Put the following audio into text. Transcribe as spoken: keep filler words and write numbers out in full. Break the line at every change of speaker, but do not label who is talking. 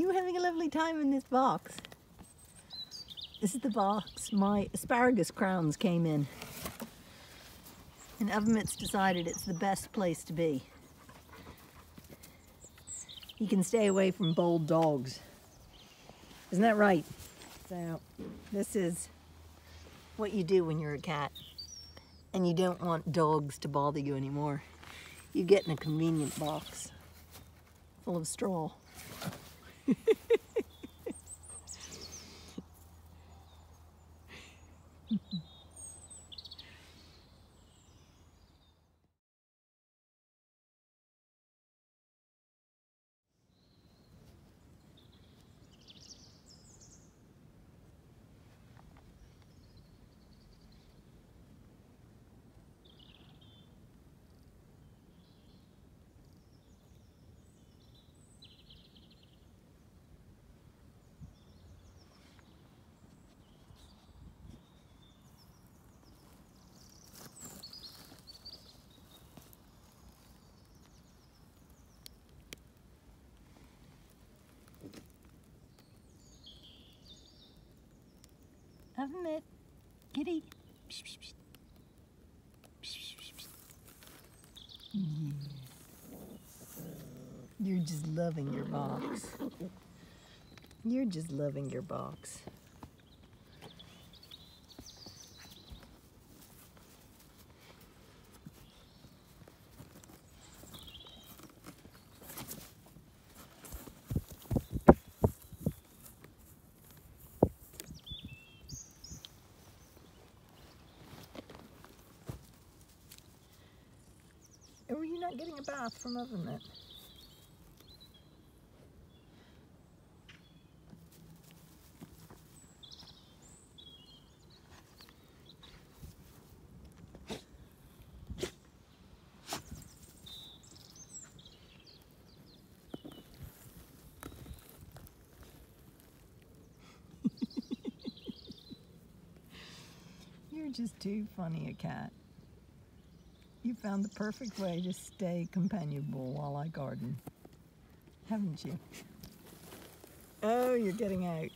you having a lovely time in this box? This is the box my asparagus crowns came in. And Ovenmitt's decided it's the best place to be. He can stay away from bold dogs. Isn't that right? So this is what you do when you're a cat and you don't want dogs to bother you anymore. You get in a convenient box full of straw. Ovenmitt, kitty. Psh, psh, psh. Psh, psh, psh, psh. Yeah. You're just loving your box. You're just loving your box. Or were you not getting a bath from Ovenmitt? You're just too funny a cat. You found the perfect way to stay companionable while I garden, haven't you? Oh, you're getting out.